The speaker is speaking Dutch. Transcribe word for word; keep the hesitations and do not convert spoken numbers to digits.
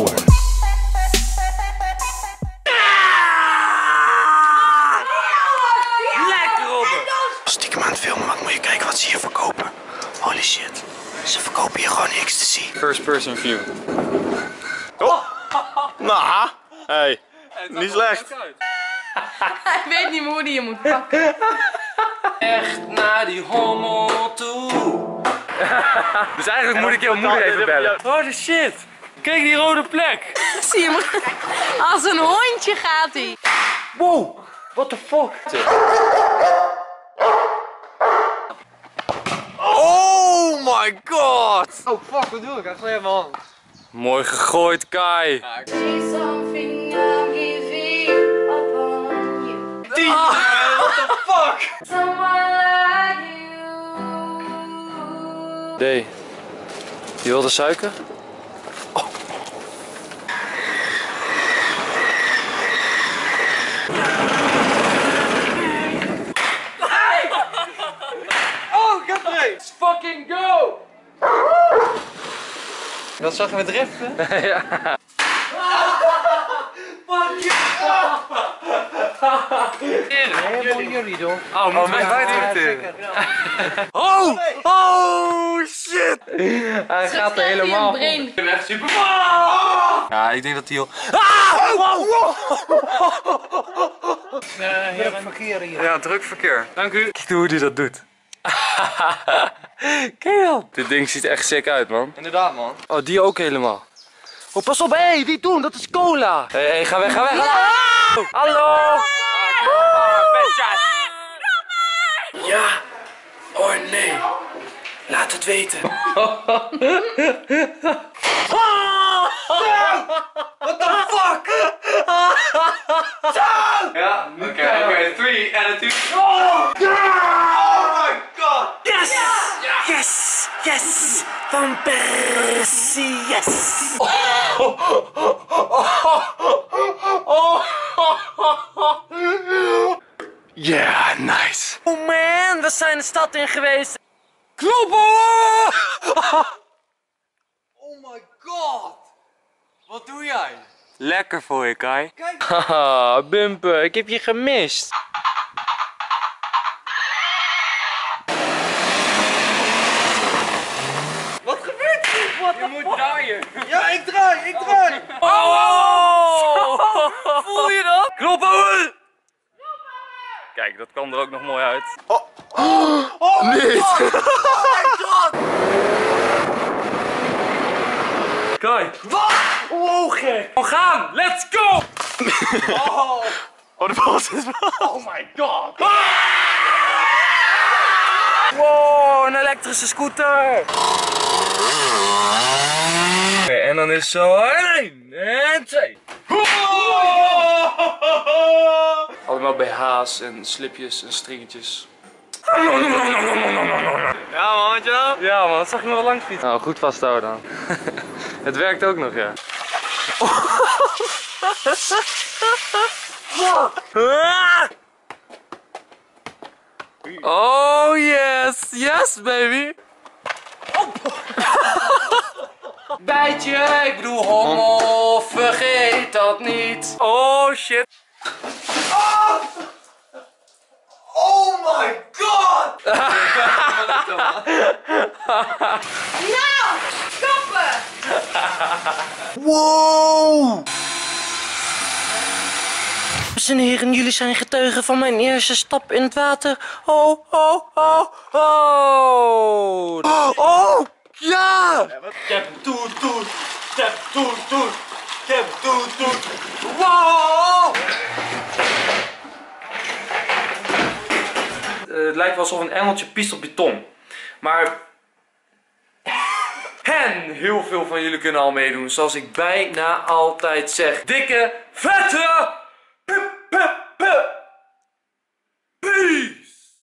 power. Lekker, Robben! Stiekem aan het filmen, want moet je kijken wat ze hier verkopen. Holy shit. Ze verkopen hier gewoon ecstasy. First person view. Oh. Nou, hey, niet slecht. Hij weet niet meer hoe die je moet pakken. Echt naar die homo toe. Dus eigenlijk moet ik jouw moeder even bellen. Holy shit. Kijk die rode plek. Zie je hem? Als een hondje gaat hij. Wow, what the fuck? Oh my god! Oh fuck, wat doe ik? Hij slaat mijn hand. Mooi gegooid, Kai. Ja, Say something, I'm giving up on you. tien, what the fuck? Someone like you. D, je wilde suiker? Oh. Oh, ik heb er een! Let's fucking go! Dat zag je met driften? Ja. Fuck you! Jullie, jullie doen. Oh, moet wij buiten? Oh! Oh shit! Hij gaat er helemaal. Ik ben echt super. Ja, ik denk dat hij heel. Ah! Wow! Druk verkeer hier. Ja, druk verkeer. Dank u. Kijk hoe hij dat doet. Kijk dan. Dit ding ziet echt sick uit, man. Inderdaad, man. Oh, die ook helemaal. Oh, pas op, hé, hey, niet doen, dat is cola. Hé, hey, hey, ga weg, ga weg. Ja. Hallo. Ja. Oh nee. Laat het weten. What the fuck? Ja, oké, oké, okay, three and a two. Oh! Oh my god! Yes! Yes! Yes! Van Persie, yes! Yeah, nice! Oh man, we zijn de stad in geweest. Kloppen! Oh my god! Wat doe jij? Lekker voor je, Kai. Kijk! Haha, Bumper, ik heb je gemist. Wat gebeurt hier? What je moet draaien. Ja, ik draai, ik draai. Oh! Voel je dat? Kloppen! Kijk, dat kwam er ook nog mooi uit. Oh, oh, oh niet! Oh my god! Kijk! Wat? Oh, gek! We gaan! Let's go! Oh, oh de boot is oh my god! Ah! Wow, een elektrische scooter! Oké, en dan is zo één en twee. Allemaal B H's en slipjes en stringetjes. Ja man, weet je wel? Ja man, dat zag je me wel lang fietsen. Nou, goed vasthouden dan. Het werkt ook nog, ja. Oh yes, yes baby. Bijtje, ik bedoel homo, vergeet dat niet. Oh shit. Oh, oh my god! Nou, stoppen! Wow! Dames en heren, jullie zijn getuigen van mijn eerste stap in het water. Oh, oh, oh, oh! Oh, ja! Ik heb een toet, toet. Ik heb een toet, toet. Ik heb een toet, toet. Wow! Uh, het lijkt wel alsof een engeltje piest op beton. Maar... En heel veel van jullie kunnen al meedoen. Zoals ik bijna altijd zeg. Dikke, vette...